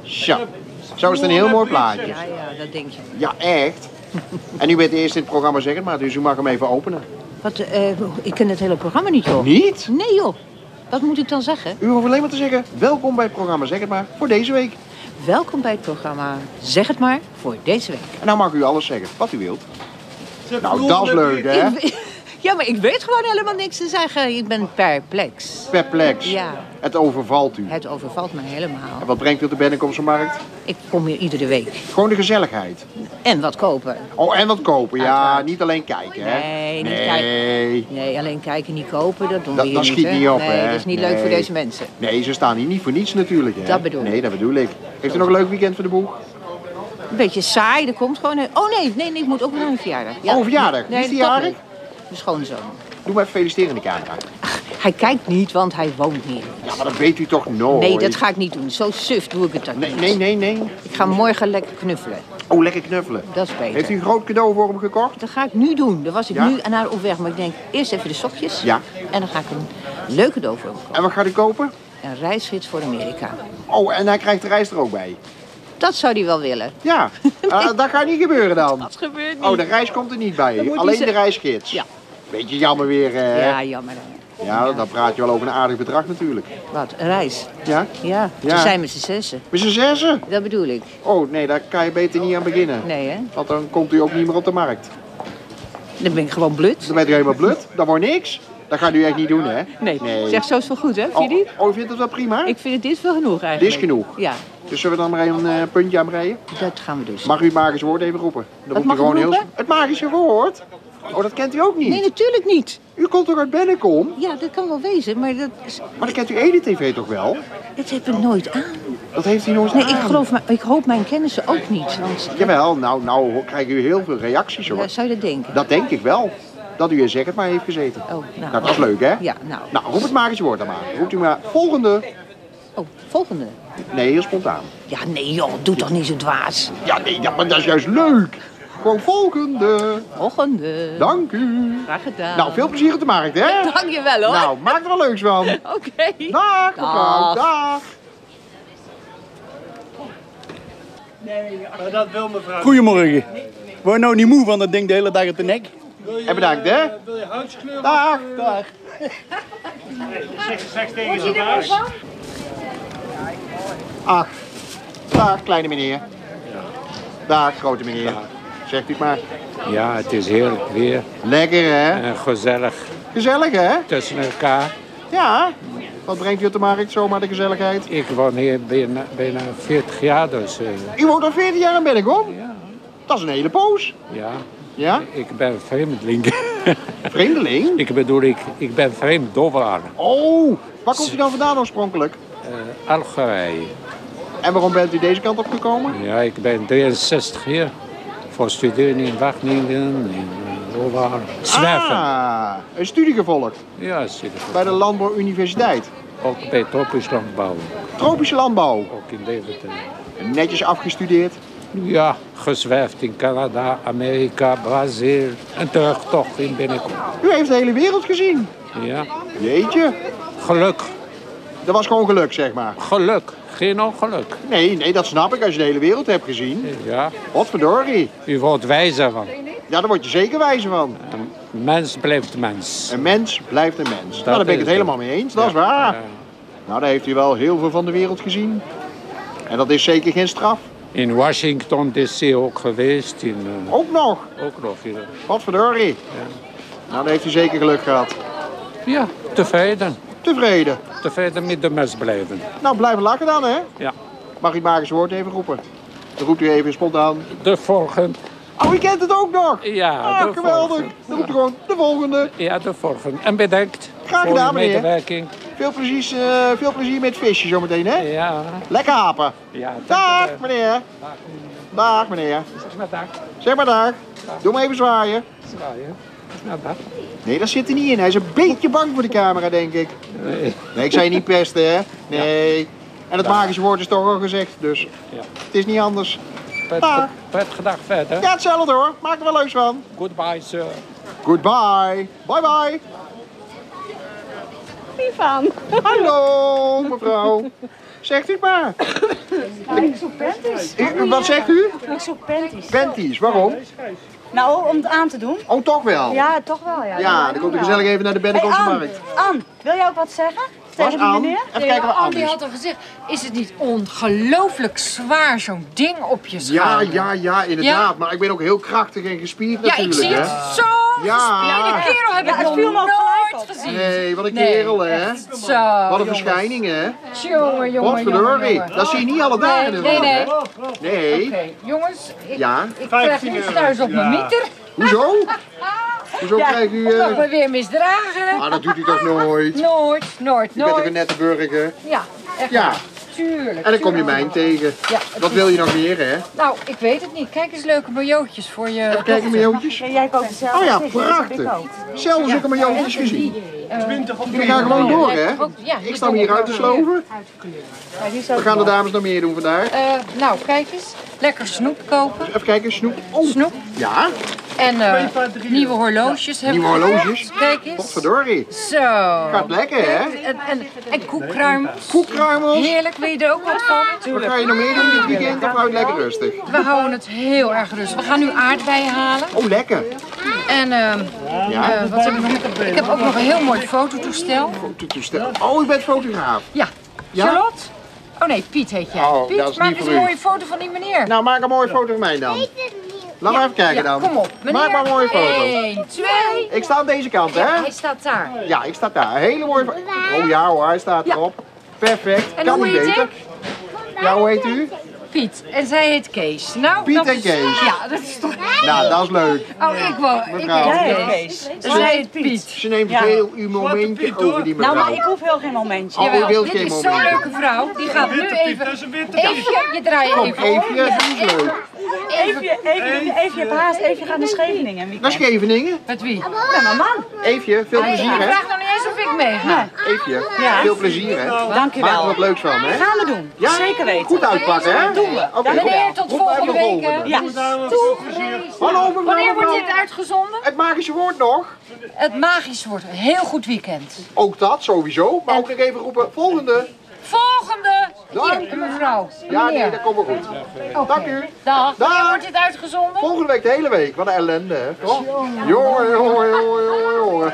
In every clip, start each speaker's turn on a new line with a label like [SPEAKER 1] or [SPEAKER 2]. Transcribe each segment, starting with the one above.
[SPEAKER 1] Zo. Zo is het een heel mooi plaatje.
[SPEAKER 2] Ja, dat denk je.
[SPEAKER 1] Ja, echt. En u bent eerst in het programma Zeg het maar, dus u mag hem even openen.
[SPEAKER 2] Wat, ik ken het hele programma niet, joh.
[SPEAKER 1] Niet?
[SPEAKER 2] Nee, joh. Wat moet ik dan zeggen?
[SPEAKER 1] U hoeft alleen maar te zeggen, welkom bij het programma Zeg het maar voor deze week.
[SPEAKER 2] Welkom bij het programma Zeg het maar voor deze week.
[SPEAKER 1] En nou mag u alles zeggen, wat u wilt. Nou, dat is leuk, hè?
[SPEAKER 2] Ja, maar ik weet gewoon helemaal niks te zeggen. Ik ben perplex.
[SPEAKER 1] Perplex.
[SPEAKER 2] Ja.
[SPEAKER 1] Het overvalt u.
[SPEAKER 2] Het overvalt me helemaal.
[SPEAKER 1] En wat brengt u op de Bennekomse markt?
[SPEAKER 2] Ik kom hier iedere week.
[SPEAKER 1] Gewoon de gezelligheid.
[SPEAKER 2] En wat kopen.
[SPEAKER 1] Oh, en wat kopen. Ja,
[SPEAKER 2] Uiteraard.
[SPEAKER 1] niet alleen kijken, hè?
[SPEAKER 2] Nee, niet kijken. Nee, alleen kijken, niet kopen, dat doen we hier
[SPEAKER 1] Dat
[SPEAKER 2] niet.
[SPEAKER 1] schiet
[SPEAKER 2] hè?
[SPEAKER 1] niet op,
[SPEAKER 2] nee,
[SPEAKER 1] hè?
[SPEAKER 2] dat is niet leuk voor deze mensen.
[SPEAKER 1] Nee, ze staan hier niet voor niets natuurlijk, hè?
[SPEAKER 2] Dat bedoel ik.
[SPEAKER 1] Nee, dat bedoel ik. Heeft u nog een leuk weekend voor de boeg?
[SPEAKER 2] Een beetje saai, er komt gewoon... Oh nee, ik moet ook naar een verjaardag.
[SPEAKER 1] Oh, verjaardag. Wie is die
[SPEAKER 2] dat
[SPEAKER 1] jarig?
[SPEAKER 2] niet. Mijn schoonzoon.
[SPEAKER 1] Doe maar even feliciteren in de camera.
[SPEAKER 2] Hij kijkt niet, want hij woont hier.
[SPEAKER 1] Ja, maar dat weet u toch nooit?
[SPEAKER 2] Nee, dat ga ik niet doen. Zo suf doe ik het dan niet.
[SPEAKER 1] Nee.
[SPEAKER 2] Ik ga morgen lekker knuffelen.
[SPEAKER 1] Oh, lekker knuffelen.
[SPEAKER 2] Dat is beter.
[SPEAKER 1] Heeft u een groot cadeau voor hem gekocht?
[SPEAKER 2] Dat ga ik nu doen. Daar was ik
[SPEAKER 1] Ja?
[SPEAKER 2] nu naar op weg. Maar ik denk, eerst even de sokjes.
[SPEAKER 1] Ja.
[SPEAKER 2] En dan ga ik een leuk cadeau voor hem kopen.
[SPEAKER 1] En wat gaat u kopen?
[SPEAKER 2] Een reisgids voor Amerika.
[SPEAKER 1] Oh, en hij krijgt de reis er ook bij.
[SPEAKER 2] Dat zou hij wel willen.
[SPEAKER 1] Ja, dat gaat niet gebeuren dan.
[SPEAKER 2] Dat gebeurt niet.
[SPEAKER 1] Oh, de reis komt er niet bij.
[SPEAKER 2] moet
[SPEAKER 1] Alleen
[SPEAKER 2] hij
[SPEAKER 1] de reisgids.
[SPEAKER 2] Ja.
[SPEAKER 1] Beetje jammer weer, hè?
[SPEAKER 2] Ja, jammer.
[SPEAKER 1] Ja, dan praat je wel over een aardig bedrag natuurlijk.
[SPEAKER 2] Wat, een reis?
[SPEAKER 1] Ja?
[SPEAKER 2] Ja,
[SPEAKER 1] Ja.
[SPEAKER 2] ze zijn met z'n zessen.
[SPEAKER 1] Met z'n zessen?
[SPEAKER 2] Dat bedoel ik.
[SPEAKER 1] Oh, nee, daar kan je beter niet aan beginnen.
[SPEAKER 2] Nee, hè?
[SPEAKER 1] Want dan komt u ook niet meer op de markt.
[SPEAKER 2] Dan ben ik gewoon blut.
[SPEAKER 1] Dan bent u helemaal blut. Dat wordt niks. Dat gaat u echt niet doen, hè?
[SPEAKER 2] Nee. Zeg, zo is wel goed, hè? Vind je niet?
[SPEAKER 1] Oh, u vindt het wel prima?
[SPEAKER 2] Ik vind het dit wel genoeg eigenlijk.
[SPEAKER 1] Dit is genoeg?
[SPEAKER 2] Ja,
[SPEAKER 1] Dus zullen we dan maar een puntje aan breien?
[SPEAKER 2] dat gaan we dus.
[SPEAKER 1] Mag u het magische woord even roepen? Dan roept u
[SPEAKER 2] mag ik
[SPEAKER 1] gewoon
[SPEAKER 2] roepen?
[SPEAKER 1] Het magische woord? Oh, dat kent u ook niet?
[SPEAKER 2] Nee, natuurlijk niet.
[SPEAKER 1] U komt toch uit Bennekom?
[SPEAKER 2] Ja, dat kan wel wezen, maar dat
[SPEAKER 1] Maar dan kent u EDTV toch wel?
[SPEAKER 2] heb ik nooit aan.
[SPEAKER 1] Dat heeft u nooit
[SPEAKER 2] Nee,
[SPEAKER 1] aan.
[SPEAKER 2] ik hoop mijn kennissen ook niet. Want,
[SPEAKER 1] Jawel, nou krijgen u heel veel reacties hoor.
[SPEAKER 2] ja, zou je dat denken?
[SPEAKER 1] Dat denk ik wel. Dat u in Zeg het maar heeft gezeten.
[SPEAKER 2] Oh, nou.
[SPEAKER 1] Nou, dat is leuk hè?
[SPEAKER 2] Ja, nou.
[SPEAKER 1] Nou, roep het magische woord dan maar. Roept u maar volgende.
[SPEAKER 2] Oh, volgende.
[SPEAKER 1] Nee, heel spontaan.
[SPEAKER 2] Ja, nee joh, doe toch niet zo dwaas.
[SPEAKER 1] Ja, nee, maar dat is juist leuk. Gewoon volgende.
[SPEAKER 2] Volgende.
[SPEAKER 1] Dank u.
[SPEAKER 2] Graag gedaan.
[SPEAKER 1] Nou, veel plezier op de markt hè?
[SPEAKER 2] Dank je wel hoor.
[SPEAKER 1] Nou, maak er wel leuks van.
[SPEAKER 2] Oké.
[SPEAKER 1] Dag mevrouw.
[SPEAKER 2] Dag.
[SPEAKER 1] Dag.
[SPEAKER 3] Maar dat wil mevrouw.
[SPEAKER 4] Goedemorgen. Word je nou niet moe van dat ding de hele dag op de nek?
[SPEAKER 1] En bedankt hè.
[SPEAKER 3] Wil je huidskleur?
[SPEAKER 1] Dag. Dag.
[SPEAKER 3] Zeg tegen zijn baas.
[SPEAKER 1] Ach. Dag kleine meneer. Dag grote meneer. Zegt u het maar.
[SPEAKER 5] Ja, het is heerlijk weer
[SPEAKER 1] Lekker hè.
[SPEAKER 5] en gezellig
[SPEAKER 1] Gezellig hè.
[SPEAKER 5] tussen elkaar.
[SPEAKER 1] Ja. Wat brengt u op de markt zomaar de gezelligheid?
[SPEAKER 5] Ik woon hier bijna 40 jaar, dus
[SPEAKER 1] U woont al 14 jaar in Bennekom?
[SPEAKER 5] ja.
[SPEAKER 1] Dat is een hele poos.
[SPEAKER 5] Ja,
[SPEAKER 1] Ja?
[SPEAKER 5] ik ben vreemdeling.
[SPEAKER 1] Vreemdeling?
[SPEAKER 5] ik bedoel, ik ben vreemdovelaar.
[SPEAKER 1] Oh, waar komt u dan vandaan oorspronkelijk?
[SPEAKER 5] Algerije.
[SPEAKER 1] En waarom bent u deze kant op gekomen?
[SPEAKER 5] Ja, ik ben 63 jaar. Voor studeren in Wageningen, in Rovaar. Zwerven.
[SPEAKER 1] Ah, een studie gevolgd
[SPEAKER 5] Ja, zit er.
[SPEAKER 1] bij de Landbouwuniversiteit.
[SPEAKER 5] Ook bij tropisch landbouw.
[SPEAKER 1] Tropische landbouw.
[SPEAKER 5] Ook in Deventer.
[SPEAKER 1] Netjes afgestudeerd.
[SPEAKER 5] Ja, gezwerfd in Canada, Amerika, Brazil en terug toch in Bennekom.
[SPEAKER 1] U heeft de hele wereld gezien.
[SPEAKER 5] Ja,
[SPEAKER 1] Jeetje,
[SPEAKER 5] geluk.
[SPEAKER 1] dat was gewoon geluk zeg maar.
[SPEAKER 5] Geluk, geen ongeluk.
[SPEAKER 1] Nee, dat snap ik als je de hele wereld hebt gezien.
[SPEAKER 5] Ja,
[SPEAKER 1] Wat verdorie.
[SPEAKER 5] u wordt wijzer van.
[SPEAKER 1] Ja, daar word je zeker wijzer van.
[SPEAKER 5] Een mens blijft mens.
[SPEAKER 1] Een mens blijft een mens. Nou, daar ben ik het
[SPEAKER 5] is
[SPEAKER 1] helemaal mee eens, dat is waar.
[SPEAKER 5] Ja.
[SPEAKER 1] Nou, daar heeft u wel heel veel van de wereld gezien. En dat is zeker geen straf.
[SPEAKER 5] In Washington DC ook geweest.
[SPEAKER 1] Ook nog.
[SPEAKER 5] Ook nog.
[SPEAKER 1] Wat verdorie. Nou, dan heeft u zeker geluk gehad.
[SPEAKER 5] Ja, tevreden.
[SPEAKER 1] Tevreden.
[SPEAKER 5] Tevreden met de mens blijven.
[SPEAKER 1] Nou, blijven lachen dan, hè?
[SPEAKER 5] Ja.
[SPEAKER 1] Mag ik het magische woord even roepen? Dan roept u even spontaan.
[SPEAKER 5] De volgende.
[SPEAKER 1] Oh, u kent het ook nog?
[SPEAKER 5] Ja,
[SPEAKER 1] Ah,
[SPEAKER 5] de
[SPEAKER 1] geweldig.
[SPEAKER 5] volgende.
[SPEAKER 1] Dan roept u gewoon de volgende.
[SPEAKER 5] Ja, de volgende. En bedankt
[SPEAKER 1] Graag
[SPEAKER 5] voor
[SPEAKER 1] gedaan,
[SPEAKER 5] uw
[SPEAKER 1] meneer.
[SPEAKER 5] medewerking.
[SPEAKER 1] Veel plezier met het visje zometeen, hè?
[SPEAKER 5] Ja.
[SPEAKER 1] Lekker hapen.
[SPEAKER 5] Ja,
[SPEAKER 1] Dag, meneer. Dag, meneer.
[SPEAKER 5] Zeg maar dag.
[SPEAKER 1] Zeg maar dag. Doe maar even zwaaien.
[SPEAKER 5] Zwaaien. Nou, dag.
[SPEAKER 1] Nee, dat zit er niet in. Hij is een beetje bang voor de camera, denk ik.
[SPEAKER 5] Nee.
[SPEAKER 1] Nee, ik zei je niet pesten, hè? Nee. En het magische woord is toch al gezegd, dus
[SPEAKER 5] Ja.
[SPEAKER 1] het is niet anders.
[SPEAKER 5] Prettige dag verder.
[SPEAKER 1] Ja, hetzelfde hoor. Maak er wel leuks van.
[SPEAKER 5] Goodbye, sir.
[SPEAKER 1] Goodbye. Bye bye.
[SPEAKER 6] Stefan.
[SPEAKER 1] Hallo, mevrouw. Zegt u het maar.
[SPEAKER 6] Nou, ik zoek panties.
[SPEAKER 1] Wat zegt u?
[SPEAKER 6] Ik zoek panties.
[SPEAKER 1] Panties, waarom?
[SPEAKER 6] Nou, om het aan te doen.
[SPEAKER 1] Oh, toch wel?
[SPEAKER 6] Ja, toch wel. Ja,
[SPEAKER 1] Ja, dan komt u gezellig even naar de Bennekomse markt.
[SPEAKER 6] Ann, wil jij ook wat zeggen? Tegen die
[SPEAKER 1] Ann?
[SPEAKER 6] meneer?
[SPEAKER 1] Even kijken wat Ann
[SPEAKER 2] Die
[SPEAKER 1] is.
[SPEAKER 2] had al gezegd, is het niet ongelooflijk zwaar zo'n ding op je
[SPEAKER 1] Ja,
[SPEAKER 2] schouder?
[SPEAKER 1] ja, inderdaad.
[SPEAKER 2] Ja?
[SPEAKER 1] Maar ik ben ook heel krachtig en gespierd
[SPEAKER 2] Ja, ik
[SPEAKER 1] natuurlijk,
[SPEAKER 2] zie
[SPEAKER 1] hè?
[SPEAKER 2] het zo
[SPEAKER 1] Ja.
[SPEAKER 2] gespierde kerel heb
[SPEAKER 6] Ja,
[SPEAKER 2] ik
[SPEAKER 6] het
[SPEAKER 2] nog
[SPEAKER 6] viel me ook gelijk
[SPEAKER 2] nooit
[SPEAKER 6] op.
[SPEAKER 2] gezien.
[SPEAKER 1] Nee, wat een kerel, hè?
[SPEAKER 2] Echt zo.
[SPEAKER 1] Wat een
[SPEAKER 2] jongens.
[SPEAKER 1] verschijning, hè?
[SPEAKER 2] Jongen, jongen,
[SPEAKER 1] Wat verdorie.
[SPEAKER 2] jongen.
[SPEAKER 1] Dat zie je niet alle dagen.
[SPEAKER 2] Nee,
[SPEAKER 1] natuurlijk,
[SPEAKER 2] nee,
[SPEAKER 1] hè? Nee.
[SPEAKER 2] Oké, jongens,
[SPEAKER 1] Ja.
[SPEAKER 2] ik krijg nu thuis op mijn mieter.
[SPEAKER 1] Hoezo? Hoezo krijgt u...
[SPEAKER 2] Ik me weer misdragen.
[SPEAKER 1] Ah, dat doet u toch nooit?
[SPEAKER 2] Nooit.
[SPEAKER 1] U bent toch een nette burger?
[SPEAKER 2] Ja, echt
[SPEAKER 1] Ja.
[SPEAKER 2] waar. Tuurlijk.
[SPEAKER 1] En dan kom je
[SPEAKER 2] tuurlijk.
[SPEAKER 1] mij tegen.
[SPEAKER 2] Ja,
[SPEAKER 1] Wat wil je nog meer, hè?
[SPEAKER 2] Nou, ik weet het niet. Kijk eens leuke majootjes voor je
[SPEAKER 1] Even kijken, majootjes.
[SPEAKER 6] Ja, jij koopt het zelf.
[SPEAKER 1] Oh ja,
[SPEAKER 6] Zeg, dat heb ik
[SPEAKER 1] prachtig.
[SPEAKER 6] ook.
[SPEAKER 1] Zelfs ik heb majootjes gezien.
[SPEAKER 3] 20 of
[SPEAKER 1] Jullie gaan gewoon door, hè?
[SPEAKER 2] Ja,
[SPEAKER 1] Ik sta me hier uit te sloven.
[SPEAKER 6] Ja, die is
[SPEAKER 1] Wat
[SPEAKER 6] ook
[SPEAKER 1] gaan de dames nog meer doen vandaag?
[SPEAKER 2] Nou, kijk eens. Lekker snoep kopen.
[SPEAKER 1] Even kijken, snoep. Oh,
[SPEAKER 2] Snoep.
[SPEAKER 1] ja,
[SPEAKER 2] En nieuwe horloges hebben
[SPEAKER 1] nieuwe
[SPEAKER 2] we
[SPEAKER 1] horloges.
[SPEAKER 2] gekocht. Kijk eens.
[SPEAKER 1] Potverdorie.
[SPEAKER 2] Zo.
[SPEAKER 1] Gaat lekker, hè?
[SPEAKER 2] En koekkruimels.
[SPEAKER 1] Koekkruimels.
[SPEAKER 2] Heerlijk, wil je er ook wat van?
[SPEAKER 1] Wat ga je nog meer doen dit weekend of houdt lekker rustig?
[SPEAKER 2] We houden het heel erg rustig. We gaan nu aardbeien halen.
[SPEAKER 1] Oh, lekker.
[SPEAKER 2] En wat heb ik nog? Ik heb ook nog een heel mooi fototoestel.
[SPEAKER 1] Fototoestel. Oh, u bent fotograaf.
[SPEAKER 2] Ja.
[SPEAKER 1] Ja?
[SPEAKER 2] Charlotte? Oh nee, Piet heet jij.
[SPEAKER 1] Oh,
[SPEAKER 2] Piet,
[SPEAKER 1] dat is
[SPEAKER 2] maak
[SPEAKER 1] niet
[SPEAKER 2] eens
[SPEAKER 1] voor
[SPEAKER 2] een
[SPEAKER 1] u.
[SPEAKER 2] mooie foto van die meneer.
[SPEAKER 1] Nou, maak een mooie foto van mij dan. Laat maar even kijken dan.
[SPEAKER 2] Kom op. Meneer.
[SPEAKER 1] Maak maar een mooie foto.
[SPEAKER 2] 1, 2.
[SPEAKER 1] Ik sta aan deze kant, hè?
[SPEAKER 2] Hij staat daar.
[SPEAKER 1] Ja, ik sta daar. Een hele mooie foto. Oh ja hoor, hij staat erop. Perfect.
[SPEAKER 2] En
[SPEAKER 1] Kan
[SPEAKER 2] hoe
[SPEAKER 1] niet
[SPEAKER 2] heet
[SPEAKER 1] beter.
[SPEAKER 2] ik?
[SPEAKER 1] Ja, hoe heet u?
[SPEAKER 2] Piet. En zij heet Kees. Nou,
[SPEAKER 1] Piet
[SPEAKER 2] dat
[SPEAKER 1] en
[SPEAKER 2] is-
[SPEAKER 1] Kees.
[SPEAKER 2] Ja, dat is toch...
[SPEAKER 1] Nou, dat is leuk.
[SPEAKER 2] Oh, ik
[SPEAKER 1] Mevrouw.
[SPEAKER 6] Jij
[SPEAKER 2] heet
[SPEAKER 6] heet
[SPEAKER 2] Kees.
[SPEAKER 6] Kees.
[SPEAKER 2] En zij heet
[SPEAKER 6] Piet.
[SPEAKER 2] Piet.
[SPEAKER 1] Ze neemt
[SPEAKER 6] Ja.
[SPEAKER 1] heel uw momentje over die
[SPEAKER 6] Nou, maar
[SPEAKER 1] mevrouw.
[SPEAKER 6] ik hoef heel geen momentje.
[SPEAKER 1] Oh, u
[SPEAKER 2] Jawel,
[SPEAKER 1] wilt
[SPEAKER 2] dit
[SPEAKER 1] geen
[SPEAKER 2] is zo'n
[SPEAKER 1] moment.
[SPEAKER 2] leuke vrouw. Die gaat nu even...
[SPEAKER 3] Dat is een witte
[SPEAKER 2] Eefje, je draait
[SPEAKER 1] Kom,
[SPEAKER 2] even om.
[SPEAKER 1] Eefje, dat is leuk.
[SPEAKER 6] Even je haast, even gaan naar Scheveningen.
[SPEAKER 1] Naar Scheveningen.
[SPEAKER 2] Met wie?
[SPEAKER 6] Ja, mijn man.
[SPEAKER 1] Eefje, veel
[SPEAKER 2] Ik
[SPEAKER 1] plezier hè.
[SPEAKER 2] vraag nog niet eens of ik meega.
[SPEAKER 1] Eefje,
[SPEAKER 6] Ja.
[SPEAKER 1] veel plezier hè.
[SPEAKER 6] Dank u
[SPEAKER 1] Maak er
[SPEAKER 6] wel.
[SPEAKER 1] wat leuks van hè.
[SPEAKER 6] Gaan we doen.
[SPEAKER 1] Ja?
[SPEAKER 6] Zeker weten.
[SPEAKER 1] Goed uitpakken hè.
[SPEAKER 6] Doen we.
[SPEAKER 1] Oké,
[SPEAKER 2] Meneer, tot
[SPEAKER 1] Roep
[SPEAKER 2] volgende
[SPEAKER 1] maar even de
[SPEAKER 2] week. hè.
[SPEAKER 1] volgende.
[SPEAKER 6] Ja.
[SPEAKER 1] Hallo mevrouw.
[SPEAKER 2] Wanneer wordt
[SPEAKER 1] mevrouw.
[SPEAKER 2] dit uitgezonden?
[SPEAKER 1] Het magische woord nog.
[SPEAKER 2] Het magische wordt een heel goed weekend.
[SPEAKER 1] Ook dat sowieso. Maar ook nog even roepen. Volgende.
[SPEAKER 2] Volgende!
[SPEAKER 1] Dank.
[SPEAKER 2] Hier, mevrouw.
[SPEAKER 1] Ja, nee,
[SPEAKER 2] Meneer.
[SPEAKER 1] dat komt wel goed.
[SPEAKER 2] Oké.
[SPEAKER 1] Dank u.
[SPEAKER 2] Dag.
[SPEAKER 1] Dag.
[SPEAKER 2] Wanneer wordt dit uitgezonden?
[SPEAKER 1] Volgende week de hele week. Wat een ellende hè. Toch? Jongen.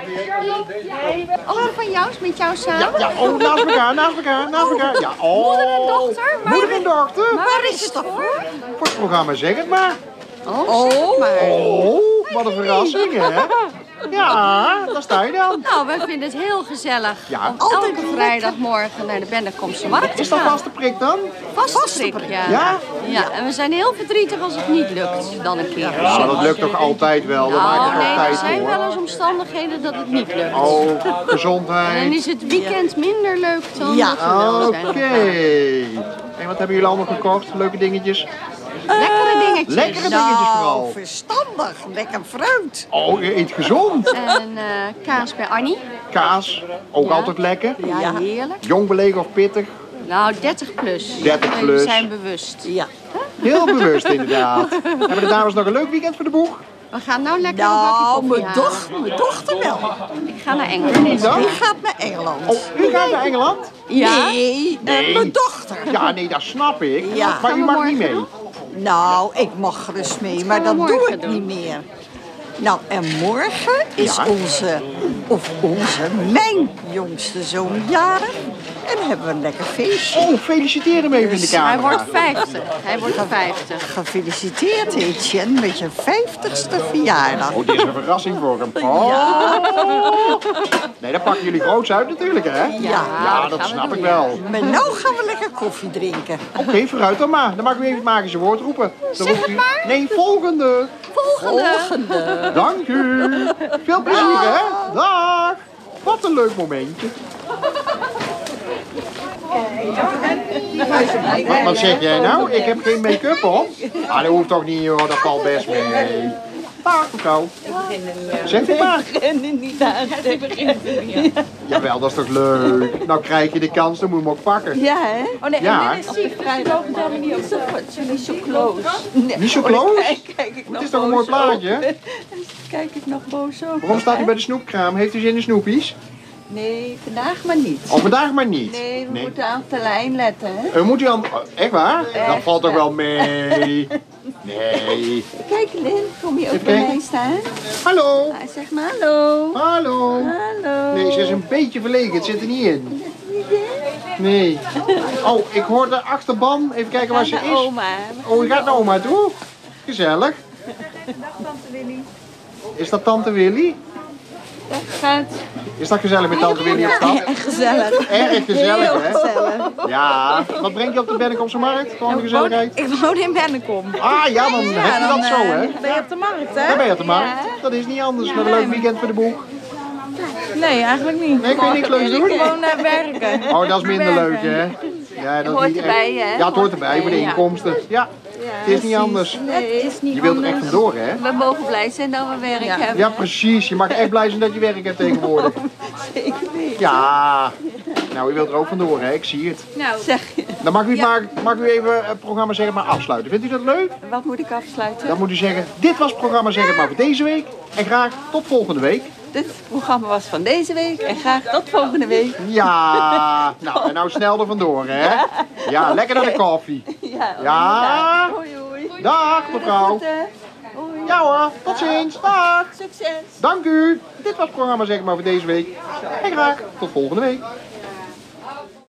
[SPEAKER 7] Oh, van jou is met jou samen?
[SPEAKER 1] Ja, oh, naast elkaar. Ja, oh.
[SPEAKER 7] Moeder en dochter?
[SPEAKER 1] Moeder en dochter.
[SPEAKER 7] Waar is het voor?
[SPEAKER 1] Voor het programma zeg het maar.
[SPEAKER 7] Oh, zeg maar.
[SPEAKER 1] Oh, wat een verrassing hè. Ja, daar sta je dan.
[SPEAKER 7] Nou, wij vinden het heel gezellig
[SPEAKER 1] Ja.
[SPEAKER 7] om elke vrijdagmorgen naar de Bennekomse markt te
[SPEAKER 1] Is dat
[SPEAKER 7] gaan.
[SPEAKER 1] vaste prik dan?
[SPEAKER 7] Vaste prik, ja.
[SPEAKER 1] Ja?
[SPEAKER 7] Ja, en we zijn heel verdrietig als het niet lukt dan een keer.
[SPEAKER 1] Nou, dat lukt toch altijd wel. Daar maak
[SPEAKER 7] Nou,
[SPEAKER 1] ik toch
[SPEAKER 7] nee, er
[SPEAKER 1] tijd
[SPEAKER 7] zijn
[SPEAKER 1] voor.
[SPEAKER 7] wel eens omstandigheden dat het niet lukt.
[SPEAKER 1] Oh,
[SPEAKER 7] En dan
[SPEAKER 1] gezondheid.
[SPEAKER 7] is het weekend minder leuk dan dat we wel
[SPEAKER 1] Oké.
[SPEAKER 7] zijn.
[SPEAKER 1] En wat hebben jullie allemaal gekocht? Leuke dingetjes?
[SPEAKER 7] Lekkere dingetjes.
[SPEAKER 1] Lekkere dingetjes vooral.
[SPEAKER 8] Verstandig, lekker fruit.
[SPEAKER 1] Oh, je eet gezond.
[SPEAKER 7] En kaas bij Annie.
[SPEAKER 1] Kaas, ook
[SPEAKER 7] Ja.
[SPEAKER 1] altijd lekker.
[SPEAKER 7] Ja, heerlijk.
[SPEAKER 1] Jong belegen of pittig?
[SPEAKER 7] Nou, 30 plus.
[SPEAKER 1] 30
[SPEAKER 7] We
[SPEAKER 1] plus.
[SPEAKER 7] zijn bewust.
[SPEAKER 8] Ja.
[SPEAKER 1] Heel bewust inderdaad. Hebben de dames nog een leuk weekend voor de boeg?
[SPEAKER 7] We gaan nou lekker een
[SPEAKER 8] Nou,
[SPEAKER 7] bakje koffie halen.
[SPEAKER 8] mijn dochter wel.
[SPEAKER 7] Ik ga naar Engeland.
[SPEAKER 1] Dan?
[SPEAKER 8] Die gaat naar Engeland.
[SPEAKER 1] Oh, u gaat naar Engeland?
[SPEAKER 7] Ja?
[SPEAKER 8] Nee, mijn dochter.
[SPEAKER 1] Ja, nee, dat snap ik.
[SPEAKER 8] Ja.
[SPEAKER 1] Maar
[SPEAKER 7] Gaan
[SPEAKER 1] u
[SPEAKER 7] we
[SPEAKER 1] mag niet mee.
[SPEAKER 7] morgen
[SPEAKER 8] Nou, ik mag gerust mee, maar
[SPEAKER 7] we
[SPEAKER 8] dat doe
[SPEAKER 7] morgen
[SPEAKER 8] ik
[SPEAKER 7] doen?
[SPEAKER 8] niet meer. Nou, en morgen is
[SPEAKER 1] Ja.
[SPEAKER 8] mijn jongste zoon jarig. En dan hebben we een lekker feestje.
[SPEAKER 1] Oh, feliciteer hem even in de
[SPEAKER 7] Hij
[SPEAKER 1] camera.
[SPEAKER 7] wordt 50. Hij wordt 50.
[SPEAKER 8] Gefeliciteerd, Etienne, met je 50ste verjaardag.
[SPEAKER 1] Oh, dit is een verrassing voor hem. Oh. Nee, dat pakken jullie groots uit natuurlijk, hè? Ja, dat snap ik wel.
[SPEAKER 8] Maar nou gaan we lekker koffie drinken.
[SPEAKER 1] Oké, vooruit dan maar. Dan mag u even het magische woord roepen. Dan
[SPEAKER 7] Zeg
[SPEAKER 1] roept
[SPEAKER 7] het
[SPEAKER 1] u...
[SPEAKER 7] maar.
[SPEAKER 1] Nee, volgende.
[SPEAKER 7] Volgende.
[SPEAKER 1] Dank u. Veel plezier, hè? Dag. Wat een leuk momentje. Wat zeg jij nou? Ik heb geen make-up op. Ah, dat hoeft toch niet, joh. Dat valt best mee. Dag, mevrouw. Zeg het maar. Jawel, dat is toch leuk. Nou krijg je de kans, dan moet je hem ook pakken.
[SPEAKER 8] Ja, hè?
[SPEAKER 6] Oh nee,
[SPEAKER 1] Ja.
[SPEAKER 6] en dit is ziek. Vrijdag helemaal niet op de niet zo close.
[SPEAKER 1] Niet zo close?
[SPEAKER 6] Kijk ik nog
[SPEAKER 1] Het is toch een mooi plaatje?
[SPEAKER 6] Kijk ik nog boos op.
[SPEAKER 1] Waarom staat u bij de snoepkraam? Heeft u zin in snoepies?
[SPEAKER 8] Nee, vandaag maar niet.
[SPEAKER 1] Oh, vandaag maar niet.
[SPEAKER 8] Nee, we moeten op de lijn letten, hè?
[SPEAKER 1] Moet u dan... Echt waar? Dat
[SPEAKER 8] Echt,
[SPEAKER 1] valt toch
[SPEAKER 8] ja.
[SPEAKER 1] wel mee? Nee.
[SPEAKER 8] Kijk, Lin, kom je ook
[SPEAKER 1] Even
[SPEAKER 8] bij
[SPEAKER 1] kijken.
[SPEAKER 8] mij staan?
[SPEAKER 1] Hallo.
[SPEAKER 8] Ah, zeg maar hallo.
[SPEAKER 1] Hallo.
[SPEAKER 8] Hallo.
[SPEAKER 1] Nee, ze is een beetje verlegen. Het zit er niet in. Nee. Oh, ik hoor de achterban. Even kijken waar ze
[SPEAKER 8] Naar
[SPEAKER 1] is.
[SPEAKER 8] oma.
[SPEAKER 1] Oh, je gaat naar oma toe? Gezellig. Is dat tante Willy?
[SPEAKER 8] Dat gaat
[SPEAKER 1] Is dat gezellig met tante Willy op stap?
[SPEAKER 8] gezellig.
[SPEAKER 1] Erg gezellig, hè?
[SPEAKER 8] Gezellig.
[SPEAKER 1] Ja. Wat breng je op de Bennekomse markt? Gewoon de gezelligheid?
[SPEAKER 6] Ik woon in Bennekom.
[SPEAKER 1] Ah, ja, dan heb je dat zo, hè?
[SPEAKER 6] Ben je op de markt, hè?
[SPEAKER 1] Dan ben je op de markt. Dat is niet anders. Met een leuk weekend voor de boeg.
[SPEAKER 6] Nee, eigenlijk niet.
[SPEAKER 1] Nee, kun je niks leuks doen?
[SPEAKER 6] Gewoon werken.
[SPEAKER 1] Oh, dat is minder leuk, hè? Ja, dat is niet
[SPEAKER 8] erbij,
[SPEAKER 1] echt-
[SPEAKER 8] hè?
[SPEAKER 1] Ja, het hoort erbij voor de inkomsten. Ja, het is niet anders.
[SPEAKER 8] Nee,
[SPEAKER 1] Je wilt er echt vandoor, hè?
[SPEAKER 8] we mogen blij zijn dat we werk hebben.
[SPEAKER 1] Ja, precies. Je mag echt blij zijn dat je werk hebt tegenwoordig.
[SPEAKER 8] Zeker weten.
[SPEAKER 1] Ja. Nou, u wilt er ook vandoor, hè? Ik zie het.
[SPEAKER 8] Nou, zeg je.
[SPEAKER 1] Dan mag u even het programma Zeg Het Maar afsluiten. Vindt u dat leuk?
[SPEAKER 8] Wat moet ik afsluiten?
[SPEAKER 1] Dan moet u zeggen, dit was het programma Zeg Het Maar voor deze week. En graag tot volgende week.
[SPEAKER 8] Dit programma was van deze week en graag tot volgende week.
[SPEAKER 1] Ja. Nou, en nou snel er vandoor, hè? Ja, lekker naar de koffie.
[SPEAKER 8] Ja.
[SPEAKER 1] Ja.
[SPEAKER 8] Hoi hoi.
[SPEAKER 1] Dag, mevrouw.
[SPEAKER 8] Groeten. Hoi.
[SPEAKER 1] Ja hoor, tot ziens. Dag.
[SPEAKER 8] Succes.
[SPEAKER 1] Dank u. Dit was het programma Zeg Het Maar voor deze week. En graag tot volgende week.